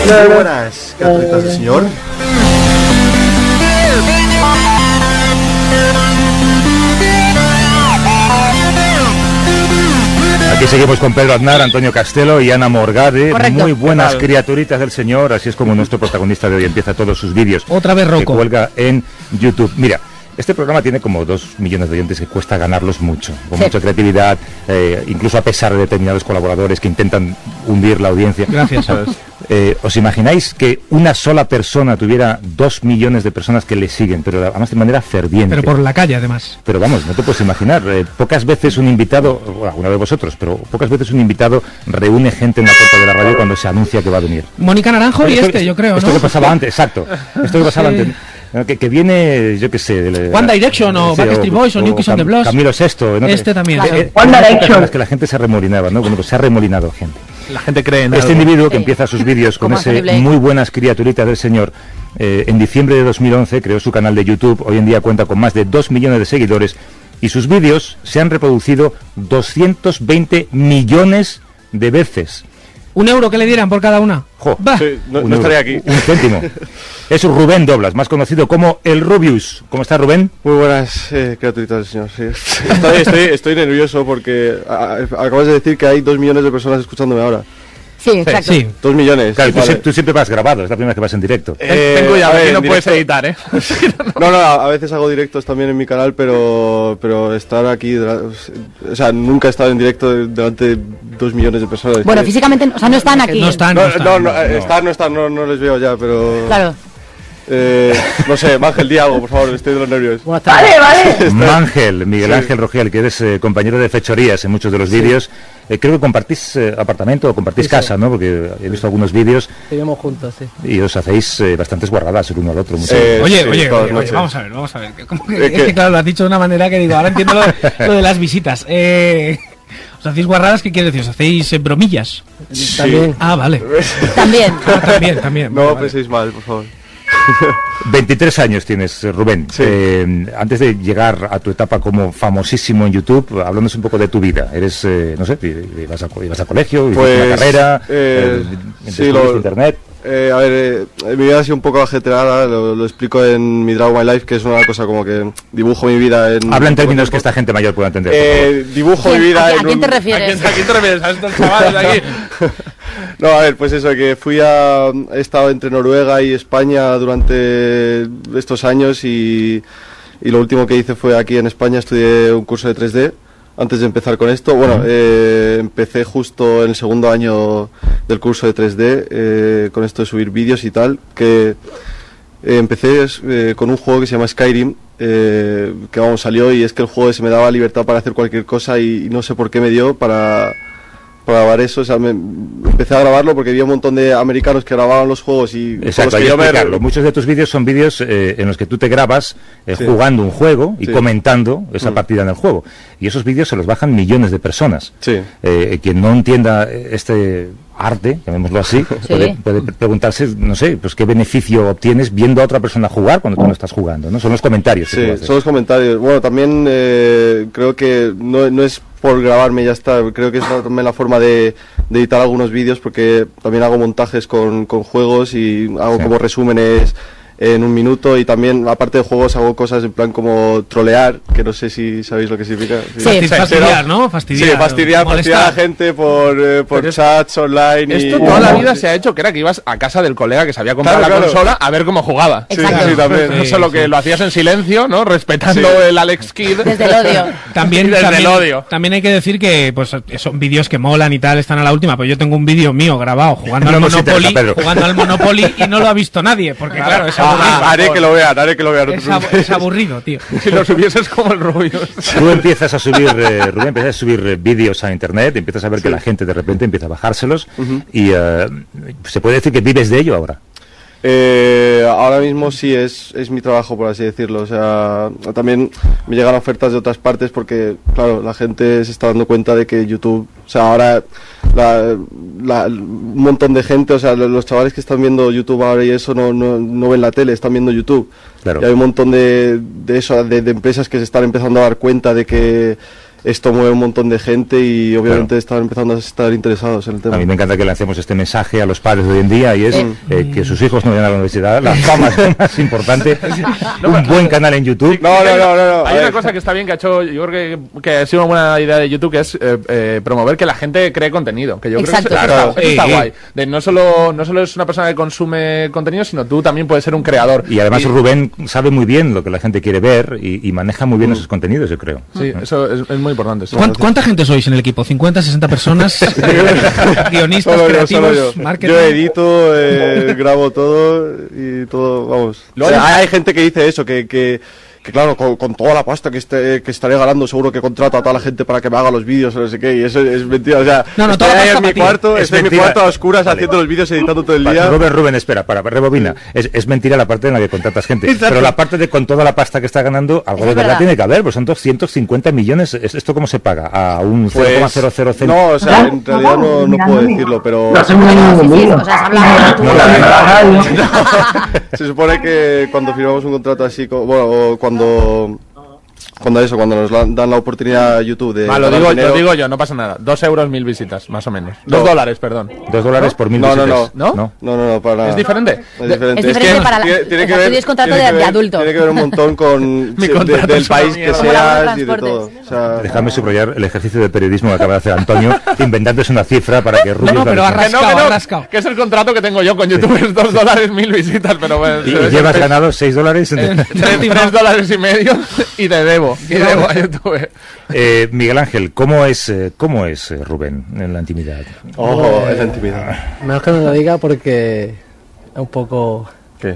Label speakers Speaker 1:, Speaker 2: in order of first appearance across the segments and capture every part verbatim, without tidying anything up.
Speaker 1: Muy buenas, criaturitas del Señor.
Speaker 2: Aquí seguimos con Pedro Aznar, Antonio Castelo y Ana Morgade.
Speaker 3: Correcto.
Speaker 2: Muy buenas criaturitas del Señor, así es como nuestro protagonista de hoy empieza todos sus vídeos.
Speaker 3: Otra vez Rocco.
Speaker 2: Que cuelga en YouTube. Mira, este programa tiene como dos millones de oyentes que cuesta ganarlos mucho, con
Speaker 3: Sí.
Speaker 2: mucha creatividad, eh, incluso a pesar de determinados colaboradores que intentan hundir la audiencia.
Speaker 3: Gracias, ¿sabes?
Speaker 2: Eh, ¿Os imagináis que una sola persona tuviera dos millones de personas que le siguen, pero además de manera ferviente?
Speaker 3: Pero por la calle, además.
Speaker 2: Pero vamos, no te puedes imaginar, eh, pocas veces un invitado, bueno, alguna de vosotros, pero pocas veces un invitado reúne gente en la puerta de la radio cuando se anuncia que va a venir.
Speaker 3: Mónica Naranjo y
Speaker 2: Esto-
Speaker 3: este, yo creo, ¿no?
Speaker 2: Esto que pasaba antes, exacto. Esto que pasaba
Speaker 3: Sí.
Speaker 2: antes. ¿no? Que, que viene, yo qué sé... del-
Speaker 3: One Direction o
Speaker 2: sí,
Speaker 3: Backstreet Boys o New Kids on the
Speaker 2: Cam-
Speaker 3: Block.
Speaker 2: Camilo Sesto. ¿no?
Speaker 3: Este también.
Speaker 2: Eh, eh,
Speaker 4: One
Speaker 2: eran épocas
Speaker 4: Direction.
Speaker 2: en las que la gente se remolinaba, ¿no? Bueno, pues se ha remolinado gente.
Speaker 5: La gente cree en
Speaker 2: Este
Speaker 5: algo.
Speaker 2: individuo que
Speaker 4: Sí.
Speaker 2: empieza sus vídeos con
Speaker 4: Como
Speaker 2: ese
Speaker 4: Anthony Blake.
Speaker 2: muy buenas criaturitas del Señor, eh, en diciembre de dos mil once creó su canal de YouTube, hoy en día cuenta con más de dos millones de seguidores y sus vídeos se han reproducido doscientos veinte millones de veces.
Speaker 3: Un euro que le dieran por cada una.
Speaker 2: Jo,
Speaker 3: Bah.
Speaker 1: Sí, no,
Speaker 2: un
Speaker 1: no
Speaker 2: euro,
Speaker 1: estaría aquí.
Speaker 2: Un céntimo. Es Rubén Doblas, más conocido como el Rubius. ¿Cómo está, Rubén?
Speaker 1: Muy buenas, eh, criaturitas del Señor. Sí. Estoy, estoy, estoy nervioso porque a- a- acabas de decir que hay dos millones de personas escuchándome ahora.
Speaker 4: Sí, exacto.
Speaker 3: Sí.
Speaker 1: Dos millones.
Speaker 2: Claro, tú,
Speaker 1: vale.
Speaker 2: sie- tú siempre vas grabado, es la primera vez que vas en directo.
Speaker 5: Ten,
Speaker 1: Eh,
Speaker 5: ten cuidado,
Speaker 1: a ver,
Speaker 5: aquí no
Speaker 1: en
Speaker 5: puedes
Speaker 1: directo-
Speaker 5: editar, ¿eh?
Speaker 1: No, no, a a veces hago directos también en mi canal, pero pero estar aquí, o sea, nunca he estado en directo de- delante de dos millones de personas.
Speaker 4: Bueno,
Speaker 1: Que-
Speaker 4: físicamente, o sea, no están aquí.
Speaker 3: No están,
Speaker 1: No,
Speaker 3: no
Speaker 1: no,
Speaker 3: están.
Speaker 1: no, eh, estar, no estar, no, no les veo ya, pero...
Speaker 4: Claro.
Speaker 1: Eh, no sé, Ángel, di algo, por favor, estoy de los nervios.
Speaker 4: Vale, vale.
Speaker 2: Mángel, Miguel
Speaker 1: Sí.
Speaker 2: Ángel Rogel, que eres eh, compañero de fechorías en muchos de los vídeos. Eh, creo que compartís eh, apartamento o compartís
Speaker 6: Sí, sí.
Speaker 2: casa, ¿no? Porque he visto algunos vídeos
Speaker 6: Vivimos juntos, sí.
Speaker 2: y os hacéis eh, bastantes guarradas el uno al otro. muchas
Speaker 1: Eh,
Speaker 2: veces.
Speaker 3: Oye,
Speaker 1: sí,
Speaker 3: oye,
Speaker 1: todas
Speaker 3: oye,
Speaker 1: las
Speaker 3: oye,
Speaker 1: noches.
Speaker 3: vamos a ver, vamos a ver. ¿Cómo que-
Speaker 1: Eh,
Speaker 3: es
Speaker 1: que-
Speaker 3: que claro, lo has dicho de una manera que digo, ahora entiendo lo, de- lo de las visitas. Eh, ¿Os hacéis guarradas? ¿Qué quiere decir? ¿Os hacéis eh, bromillas?
Speaker 6: También.
Speaker 3: Ah, vale.
Speaker 4: También.
Speaker 3: Ah, también, también.
Speaker 1: No
Speaker 3: Vale, vale.
Speaker 1: penséis mal, por favor.
Speaker 2: veintitrés años tienes, eh, Rubén.
Speaker 1: Sí.
Speaker 2: Eh, antes de llegar a tu etapa como famosísimo en YouTube, hablándonos un poco de tu vida. Eres, eh, no sé, i- ibas a, co- ibas a colegio, hiciste
Speaker 1: Pues,
Speaker 2: una carrera,
Speaker 1: eh,
Speaker 2: eh,
Speaker 1: sí,
Speaker 2: descubriste
Speaker 1: lo-
Speaker 2: internet.
Speaker 1: Eh, a ver, eh, mi vida ha sido un poco ajetreada, lo, lo explico en mi Draw My Life, que es una cosa como que dibujo mi vida en...
Speaker 2: Habla en términos que esta gente mayor pueda entender. por
Speaker 1: Eh, dibujo mi
Speaker 4: ¿Quién-
Speaker 1: vida
Speaker 4: a,
Speaker 1: en
Speaker 4: ¿A quién
Speaker 1: un-
Speaker 4: te
Speaker 5: ¿A quién,
Speaker 4: refieres?
Speaker 5: ¿A quién te refieres? ¿A estos chavales de aquí?
Speaker 1: No, a ver, pues eso, que fui a... He estado entre Noruega y España durante estos años y, y lo último que hice fue aquí en España, estudié un curso de tres D antes de empezar con esto. Bueno, eh, empecé justo en el segundo año del curso de tres D eh, con esto de subir vídeos y tal, que eh, empecé eh, con un juego que se llama Skyrim, eh, que vamos, salió y es que el juego se me daba libertad para hacer cualquier cosa y, y no sé por qué me dio para... para grabar eso, o sea, me, empecé a grabarlo porque había un montón de americanos que grababan los juegos y con
Speaker 2: Exacto,
Speaker 1: los
Speaker 2: hay
Speaker 1: que
Speaker 2: que
Speaker 1: yo me-
Speaker 2: explicarlo. Muchos de tus vídeos son vídeos eh, en los que tú te grabas eh,
Speaker 1: Sí.
Speaker 2: jugando un juego y
Speaker 1: Sí.
Speaker 2: comentando esa
Speaker 1: Mm.
Speaker 2: partida en el juego. Y esos vídeos se los bajan millones de personas.
Speaker 1: Sí.
Speaker 2: Eh, quien no entienda este arte, llamémoslo así, puede, puede preguntarse, no sé, pues qué beneficio obtienes viendo a otra persona jugar cuando tú no estás jugando, ¿no? Son los comentarios que tú
Speaker 1: Sí,
Speaker 2: haces.
Speaker 1: son los comentarios. Bueno, también eh, creo que no, no es por grabarme y ya está, creo que es la- también la forma de, de editar algunos vídeos porque también hago montajes con, con juegos y hago
Speaker 2: Sí.
Speaker 1: como resúmenes en un minuto y también aparte de juegos hago cosas en plan como trolear, que no sé si sabéis lo que significa.
Speaker 4: Sí.
Speaker 3: Fasti- fastidiar,
Speaker 1: Sí,
Speaker 3: ¿no? Fastidiar.
Speaker 1: Sí, fastidiar, fastidiar a la gente por, eh, por
Speaker 5: Pero es-
Speaker 1: chats online y...
Speaker 5: Esto toda la vida se ha hecho, que era que ibas a casa del colega que se había comprado
Speaker 1: Claro,
Speaker 5: la
Speaker 1: claro.
Speaker 5: consola a ver cómo jugaba.
Speaker 1: Sí,
Speaker 4: Exacto.
Speaker 1: sí, también.
Speaker 5: No
Speaker 3: Sí,
Speaker 5: solo
Speaker 3: sí.
Speaker 5: que lo hacías en silencio, ¿no? Respetando
Speaker 1: Sí.
Speaker 5: el Alex Kidd.
Speaker 4: Desde el odio.
Speaker 3: También,
Speaker 5: Desde
Speaker 3: también,
Speaker 5: el odio.
Speaker 3: también hay que decir que pues son vídeos que molan y tal, están a la última, pues yo tengo un vídeo mío grabado jugando
Speaker 2: No
Speaker 3: al
Speaker 2: nos
Speaker 3: Monopoly,
Speaker 2: interesa, Pedro.
Speaker 3: jugando al Monopoly y no lo ha visto nadie, porque claro, es aburrido.
Speaker 1: Ah, haré que lo vean, haré que lo vean. no te
Speaker 3: Es, ab-
Speaker 1: preocupes.
Speaker 3: es aburrido, tío.
Speaker 5: Si lo subieses como el Rubio.
Speaker 2: Tú empiezas a subir, eh, Rubén, empiezas a subir eh, vídeos a internet, empiezas a ver que la gente de repente empieza a bajárselos y eh, se puede decir que vives de ello ahora.
Speaker 1: Eh, ahora mismo sí es, es mi trabajo, por así decirlo. O sea, también me llegan ofertas de otras partes porque, claro, la gente se está dando cuenta de que YouTube, o sea, ahora la, la- un montón de gente, o sea, lo- los chavales que están viendo YouTube ahora y eso no, no, no ven la tele, están viendo YouTube.
Speaker 2: Claro.
Speaker 1: Y hay un montón de, de eso, de, de empresas que se están empezando a dar cuenta de que esto mueve un montón de gente y obviamente claro. están empezando a estar interesados en el tema.
Speaker 2: A mí me encanta que lancemos este mensaje a los padres de hoy en día y es eh, eh, que sus hijos no vayan a la universidad, la fama es lo más importante, no, un buen canal en YouTube.
Speaker 1: No, no, no, no, no.
Speaker 5: Hay una cosa que está bien que ha hecho, yo creo que, que ha sido una buena idea de YouTube, que es eh, eh, promover que la gente cree contenido, que yo
Speaker 4: Exacto.
Speaker 5: creo que eso,
Speaker 2: claro.
Speaker 5: está, eso está sí, guay. De no solo no solo es una persona que consume contenido, sino tú también puedes ser un creador.
Speaker 2: Y además
Speaker 5: y,
Speaker 2: Rubén sabe muy bien lo que la gente quiere ver y, y maneja muy bien mm. esos contenidos, yo creo.
Speaker 5: Sí, eso es, es muy importante. Sí.
Speaker 3: ¿Cuánta gente sois en el equipo? ¿cincuenta, sesenta personas? Guionistas,
Speaker 1: solo
Speaker 3: creativos,
Speaker 1: yo, yo.
Speaker 3: marketing.
Speaker 1: Yo edito, eh, grabo todo y todo, vamos. O sea, hay, hay gente que dice eso, que, que, que claro, con, con toda la pasta que, esté, que estaré ganando, seguro que contrato a toda la gente para que me haga los vídeos o no sé qué, y eso es mentira. O sea,
Speaker 3: no, no,
Speaker 1: estoy ahí en mi cuarto,
Speaker 2: es
Speaker 1: estoy en mi cuarto a oscuras vale. haciendo los vídeos, editando todo el día.
Speaker 2: Vale, Rubén, Rubén, espera, para, rebobina. Es, es mentira la parte en la que contratas gente, Exacto. pero la parte de con toda la pasta que está ganando, algo de verdad, verdad tiene que haber, pues son doscientos cincuenta millones. ¿Esto cómo se paga? ¿A un cero coma cero cero cero?
Speaker 1: No, o sea, en realidad no, no puedo decirlo, pero...
Speaker 4: No, sí, sí, o sea,
Speaker 1: se supone que cuando firmamos un contrato así, bueno, cuando... Cuando eso, cuando nos la, dan la oportunidad a YouTube de...
Speaker 5: Ah, lo, digo, lo digo yo, no pasa nada. Dos euros, mil visitas, más o menos.
Speaker 1: No.
Speaker 5: Dos dólares, perdón.
Speaker 2: Dos dólares ¿no? por mil
Speaker 1: no,
Speaker 2: visitas.
Speaker 1: No, no,
Speaker 5: no.
Speaker 1: ¿No? No, no, para nada.
Speaker 5: ¿Es diferente?
Speaker 1: Es diferente,
Speaker 4: es diferente
Speaker 1: es que
Speaker 4: para la,
Speaker 1: tiene, tiene que ver,
Speaker 4: es contrato
Speaker 1: tiene
Speaker 4: de,
Speaker 1: que ver,
Speaker 4: de adulto.
Speaker 1: Tiene que ver un montón con
Speaker 5: Mi
Speaker 1: de,
Speaker 5: contrato
Speaker 1: del
Speaker 5: es
Speaker 1: país que seas y de todo. O sea,
Speaker 2: déjame subrayar el ejercicio de periodismo que acaba de hacer Antonio, inventándose una cifra para que Rubio...
Speaker 3: No, no, pero ha rascado,
Speaker 5: que no, que no,
Speaker 3: ha rascado.
Speaker 5: Que es el contrato que tengo yo con YouTube, es dos dólares, mil visitas, pero bueno...
Speaker 2: Y, y llevas ganado seis dólares...
Speaker 5: En tres dólares y medio y te debo, y debo a YouTube.
Speaker 2: Eh, Miguel Ángel, ¿cómo es, eh, cómo es eh, Rubén en la intimidad?
Speaker 1: Ojo, oh, en la intimidad.
Speaker 6: Menos que no lo diga porque es un poco...
Speaker 1: ¿Qué?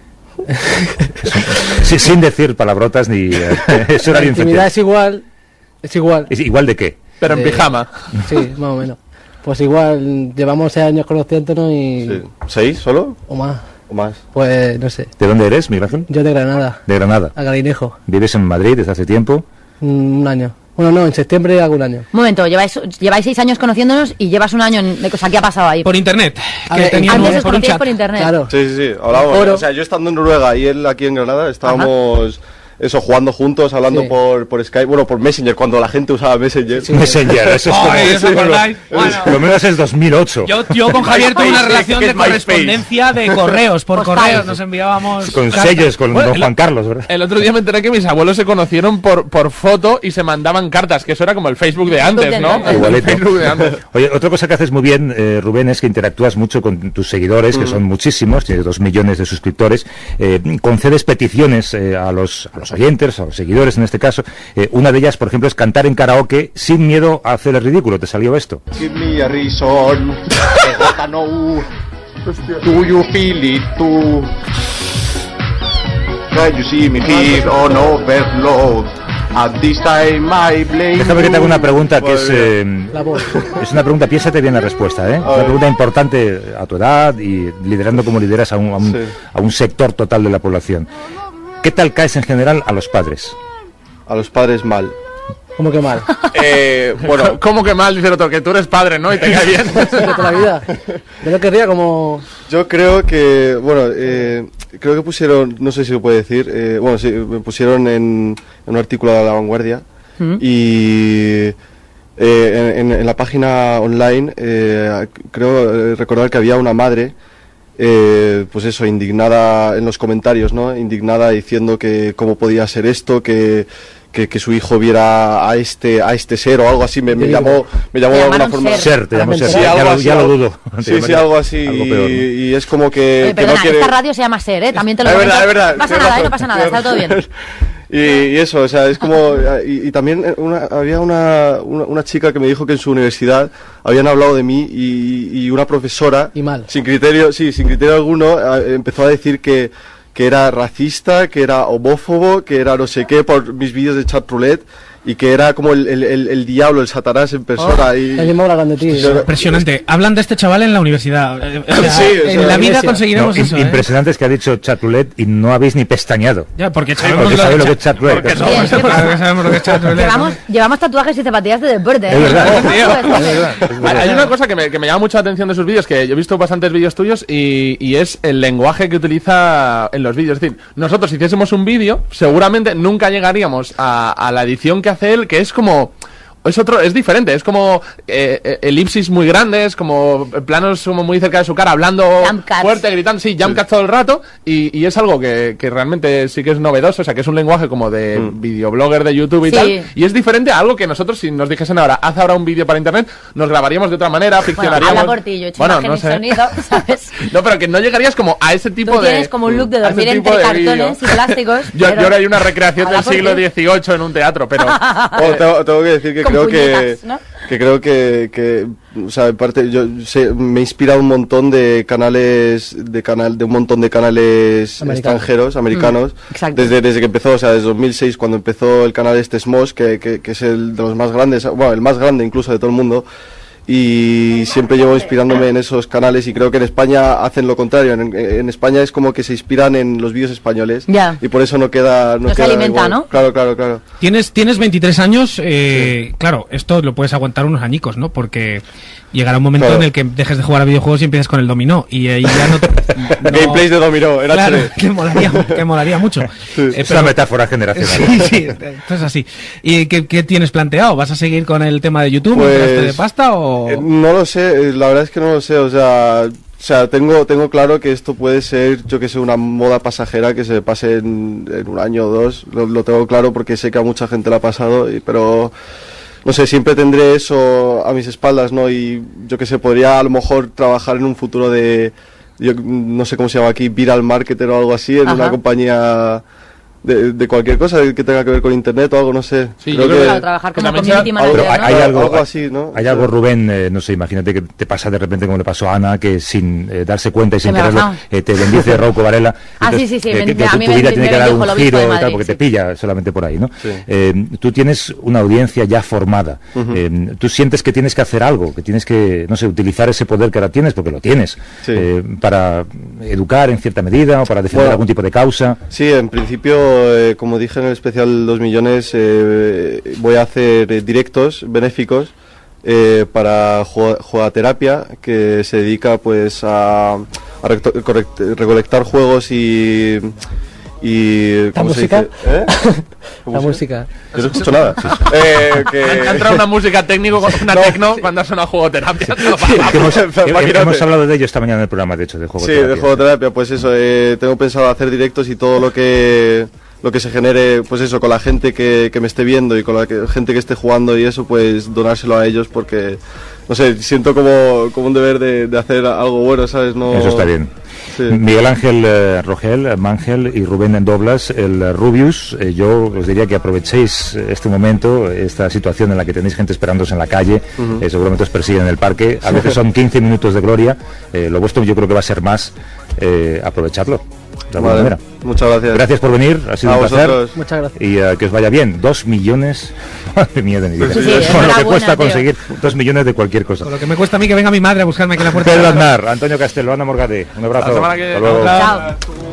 Speaker 2: sí, sin decir palabrotas ni... Eh, eso
Speaker 6: la intimidad es igual, es igual.
Speaker 2: ¿Es igual de qué?
Speaker 5: Pero en
Speaker 6: de,
Speaker 5: pijama.
Speaker 6: Sí, más o menos. Pues igual, llevamos seis años conociéndonos y...
Speaker 1: Sí. ¿Seis solo?
Speaker 6: O más.
Speaker 1: ¿O más?
Speaker 6: Pues no sé.
Speaker 2: ¿De dónde eres, Miguel Ángel?
Speaker 6: Yo de Granada.
Speaker 2: De Granada.
Speaker 6: A Galinejo.
Speaker 2: ¿Vives en Madrid desde hace tiempo?
Speaker 6: Mm, un año. Bueno, no, en septiembre hago un año.
Speaker 4: Un momento, lleváis, lleváis seis años conociéndonos y llevas un año en... O sea, ¿qué ha pasado ahí?
Speaker 3: Por internet.
Speaker 6: Que
Speaker 3: ver,
Speaker 6: teníamos,
Speaker 4: antes os
Speaker 3: por un
Speaker 4: conocíais
Speaker 3: chat.
Speaker 4: por internet.
Speaker 6: Claro.
Speaker 1: Sí, sí, sí. Hablamos. O sea, yo estando en Noruega y él aquí en Granada, estábamos... Ajá. Eso, jugando juntos, hablando sí. por, por Skype, bueno, por Messenger, cuando la gente usaba Messenger.
Speaker 2: Sí. Messenger, eso es como...
Speaker 3: Ay, ¿os acordáis?
Speaker 2: Bueno, por lo menos es dos mil ocho.
Speaker 3: Yo, yo con Javier tuve una relación de correspondencia de correos, por correos, nos enviábamos...
Speaker 2: Con cartas. Sellos, con bueno, don Juan Carlos, ¿verdad?
Speaker 5: El otro día me enteré que mis abuelos se conocieron por, por foto y se mandaban cartas, que eso era como el Facebook de antes, de ¿no?
Speaker 2: Igualito.
Speaker 5: El Facebook de antes.
Speaker 2: Oye, otra cosa que haces muy bien, eh, Rubén, es que interactúas mucho con tus seguidores, mm. que son muchísimos, tienes dos millones de suscriptores, eh, concedes peticiones eh, a, los, a los oyentes, a los seguidores, en este caso, eh, una de ellas, por ejemplo, es cantar en karaoke sin miedo a hacer el ridículo. ¿Te salió esto?
Speaker 7: Give me a reason. Do you feel it too? Can you see me here on overload? At this time I blame.
Speaker 2: Déjame que te haga una pregunta que es eh, es una pregunta, piénsate bien la respuesta, ¿eh? Es una pregunta importante a tu edad y liderando como lideras a un, a un, sí. a un sector total de la población. ¿Qué tal caes en general a los padres?
Speaker 1: A los padres mal.
Speaker 6: ¿Cómo que mal?
Speaker 5: Eh, bueno, ¿cómo que mal? Dice el otro, que tú eres padre, ¿no? Y te cae bien.
Speaker 6: De toda la vida. Yo no querría como...
Speaker 1: Yo creo que, bueno, eh, creo que pusieron, no sé si lo puede decir, eh, bueno, sí, me pusieron en, en un artículo de La Vanguardia ¿Mm? y... Eh, en, en la página online eh, creo recordar que había una madre eh, pues eso, indignada en los comentarios, ¿no? Indignada diciendo que cómo podía ser esto, que, que, que su hijo viera a este a este ser o algo así. Me, me llamó me llamó de alguna forma
Speaker 2: ser, ser te llamó ser.
Speaker 1: Sí,
Speaker 2: ya,
Speaker 1: algo
Speaker 2: lo,
Speaker 1: así,
Speaker 2: ya lo dudo.
Speaker 1: Sí, sí, algo así algo peor, ¿no? y, y es como que,
Speaker 4: Oye,
Speaker 1: que
Speaker 4: perdona,
Speaker 1: no quiere...
Speaker 4: esta radio se llama Ser, ¿eh? También te lo
Speaker 1: es
Speaker 4: comento.
Speaker 1: verdad, es verdad,
Speaker 4: no pasa nada, ¿eh? No pasa nada, está todo bien.
Speaker 1: Y, y eso, o sea, es como... Y, y también una, había una, una, una chica que me dijo que en su universidad habían hablado de mí y, y una profesora...
Speaker 6: Y mal.
Speaker 1: Sin criterio, sí, sin criterio alguno, empezó a decir que, que era racista, que era homófobo, que era no sé qué por mis vídeos de chat roulette... Y que era como el, el, el, el diablo, el Satanás en persona. Oh, y...
Speaker 3: Impresionante. Hablan de este chaval en la universidad. O sea,
Speaker 1: sí, o sea,
Speaker 3: en la vida conseguiremos
Speaker 2: no,
Speaker 3: eso.
Speaker 2: Impresionante
Speaker 3: ¿eh?
Speaker 2: es que ha dicho chat roulette y no habéis ni pestañado.
Speaker 3: Ya, porque
Speaker 2: sí, sabemos porque
Speaker 3: lo,
Speaker 2: sabe
Speaker 3: lo
Speaker 2: que es chat roulette.
Speaker 3: Porque no, sí, claro, sabemos lo que es chat roulette.
Speaker 4: Llevamos, llevamos tatuajes y zapatillas de deporte. ¿eh?
Speaker 2: Es verdad.
Speaker 5: Es verdad. Es verdad. Hay una cosa que me, que me llama mucho la atención de sus vídeos, que yo he visto bastantes vídeos tuyos, y, y es el lenguaje que utiliza en los vídeos. Es decir, nosotros si hiciésemos un vídeo, seguramente nunca llegaríamos a, a la edición que hace él, que es como... es otro, es diferente, es como eh, elipsis muy grandes, como planos como muy cerca de su cara, hablando fuerte, gritando, sí, jump cuts todo el rato, y, y es algo que, que realmente sí que es novedoso, o sea, que es un lenguaje como de mm. videoblogger de YouTube y sí. tal, y es diferente a algo que nosotros, si nos dijesen ahora, haz ahora un vídeo para internet, nos grabaríamos de otra manera, ficcionaríamos.
Speaker 4: Bueno, habla por ti, yo he hecho
Speaker 5: bueno,
Speaker 4: imagen
Speaker 5: no
Speaker 4: y
Speaker 5: sé.
Speaker 4: sonido, ¿sabes?
Speaker 5: No, pero que no llegarías como a ese tipo
Speaker 4: Tú
Speaker 5: de...
Speaker 4: tienes como un look de dormir entre
Speaker 5: de
Speaker 4: cartones
Speaker 5: vídeo.
Speaker 4: y plásticos.
Speaker 5: yo,
Speaker 4: pero...
Speaker 5: yo ahora hay una recreación del siglo
Speaker 4: ti.
Speaker 5: dieciocho en un teatro, pero...
Speaker 1: oh, tengo, tengo que decir que
Speaker 4: Con
Speaker 1: creo
Speaker 4: puñetas,
Speaker 1: que...
Speaker 4: ¿no?
Speaker 1: Que creo que, que, o sea, en parte, yo sé, me he inspirado un montón de canales, de canal, de un montón de canales
Speaker 6: Americano.
Speaker 1: extranjeros, americanos,
Speaker 4: Mm,
Speaker 1: desde, desde que empezó, o sea, desde dos mil seis, cuando empezó el canal este Smosh, que, que, que es el de los más grandes, bueno, el más grande incluso de todo el mundo, y siempre llevo inspirándome en esos canales, y creo que en España hacen lo contrario. En, en España es como que se inspiran en los vídeos españoles,
Speaker 4: Ya.
Speaker 1: y por eso no queda, no,
Speaker 4: No se
Speaker 1: queda
Speaker 4: alimenta,
Speaker 1: igual.
Speaker 4: ¿no?
Speaker 1: Claro, claro, claro.
Speaker 3: Tienes, tienes veintitrés años, eh, sí. Claro, esto lo puedes aguantar unos añicos, ¿no? Porque llegará un momento
Speaker 1: claro.
Speaker 3: en el que dejes de jugar a videojuegos y empieces con el dominó, y ahí ya no te... no...
Speaker 1: Gameplays de dominó, en
Speaker 3: claro,
Speaker 1: H D.
Speaker 3: que molaría, que molaría mucho.
Speaker 1: Sí.
Speaker 3: Eh,
Speaker 2: Es
Speaker 3: pero...
Speaker 2: una metáfora generacional.
Speaker 3: Sí, sí, esto es así. ¿Y qué, qué tienes planteado? ¿Vas a seguir con el tema de YouTube?
Speaker 1: Pues,
Speaker 3: ¿Un de pasta o...?
Speaker 1: Eh, no lo sé, la verdad es que no lo sé, o sea... O sea, tengo, tengo claro que esto puede ser, yo que sé, una moda pasajera que se pase en, en un año o dos. Lo, lo tengo claro porque sé que a mucha gente le ha pasado, y, pero... No sé, siempre tendré eso a mis espaldas, ¿no? Y yo que sé, podría a lo mejor trabajar en un futuro de... Yo no sé cómo se llama aquí, viral marketer o algo así, en
Speaker 4: Ajá.
Speaker 1: una compañía... De, de cualquier cosa que tenga que ver con internet o algo, no sé.
Speaker 5: Sí,
Speaker 1: creo
Speaker 5: yo creo
Speaker 1: que...
Speaker 4: Claro, trabajar como
Speaker 5: también
Speaker 4: community
Speaker 5: sea-
Speaker 4: manager,
Speaker 2: Pero hay,
Speaker 4: ¿no?
Speaker 2: hay algo,
Speaker 1: Algo así, ¿no?
Speaker 2: Hay
Speaker 1: O sea,
Speaker 2: algo, Rubén, eh, no sé, imagínate que te pasa de repente como le pasó a Ana, que sin eh, darse cuenta y sin
Speaker 4: me ha
Speaker 2: quererlo,
Speaker 4: bajado.
Speaker 2: eh, te bendice Rocco Varela.
Speaker 4: Ah,
Speaker 2: Entonces,
Speaker 4: sí, sí, sí,
Speaker 2: eh, que,
Speaker 4: bendice-
Speaker 2: que
Speaker 4: a
Speaker 2: tu,
Speaker 4: mí
Speaker 2: tu
Speaker 4: me-
Speaker 2: vida
Speaker 4: me
Speaker 2: tiene que dar
Speaker 4: bendijo el
Speaker 2: un
Speaker 4: obispo
Speaker 2: giro
Speaker 4: de
Speaker 2: y tal,
Speaker 4: Madrid,
Speaker 2: porque te
Speaker 4: sí.
Speaker 2: pilla solamente por ahí, ¿no?
Speaker 1: Sí.
Speaker 2: Eh, tú tienes una audiencia ya formada.
Speaker 1: Ujú.
Speaker 2: Eh, tú sientes que tienes que hacer algo, que tienes que, no sé, utilizar ese poder que ahora tienes, porque lo tienes,
Speaker 1: Sí.
Speaker 2: eh, para educar en cierta medida o para defender
Speaker 1: Bueno.
Speaker 2: algún tipo de causa.
Speaker 1: Sí, en principio, eh, como dije en el especial dos millones, eh, voy a hacer eh, directos benéficos eh, para Ju- Jugaterapia, que se dedica pues a, a recto- correct- recolectar juegos y... y
Speaker 6: ¿La
Speaker 1: ¿cómo se
Speaker 6: música?
Speaker 1: dice? ¿Eh?
Speaker 6: La música.
Speaker 1: Yo no escucho nada. Eh, que...
Speaker 5: Ha entrado una música técnico, una
Speaker 1: No,
Speaker 5: tecno,
Speaker 1: sí.
Speaker 5: cuando ha sonado jugoterapia.
Speaker 2: Que hemos, que- que
Speaker 1: Imagínate.
Speaker 2: hemos hablado de ello esta mañana en el programa, de hecho, de juego
Speaker 1: Sí, de jugoterapia, pues eso, eh, tengo pensado hacer directos y todo lo que lo que se genere, pues eso, con la gente que, que me esté viendo y con la que- gente que esté jugando y eso, pues donárselo a ellos porque, no sé, siento como, como un deber de, de hacer algo bueno, ¿sabes? No,
Speaker 2: Eso está bien.
Speaker 1: Sí.
Speaker 2: Miguel Ángel eh, Rogel, eh, Mangel y Rubén Doblas, el eh, Rubius, eh, yo os diría que aprovechéis eh, este momento, esta situación en la que tenéis gente esperándose en la calle,
Speaker 1: Ujú.
Speaker 2: eh, seguramente os persiguen en el parque, a veces son quince minutos de gloria, eh, lo vuestro yo creo que va a ser más, eh, aprovecharlo, de alguna
Speaker 1: Vale,
Speaker 2: manera.
Speaker 1: muchas gracias.
Speaker 2: Gracias por venir, ha sido
Speaker 1: A
Speaker 2: un placer.
Speaker 1: vosotros.
Speaker 6: Muchas gracias.
Speaker 2: Y eh, que os vaya bien, dos millones, madre mía de mi vida,
Speaker 1: Sí, sí,
Speaker 2: con lo que
Speaker 4: enhorabuena,
Speaker 2: cuesta
Speaker 4: tío.
Speaker 2: conseguir dos millones de cualquier cosa.
Speaker 3: Con lo que me cuesta a mí que venga mi madre a buscarme aquí en la puerta.
Speaker 2: Pedro Aznar, Antonio Castelo, Ana Morgade, un abrazo.
Speaker 5: La semana que
Speaker 2: Hasta luego.
Speaker 5: Chao.
Speaker 4: Chao.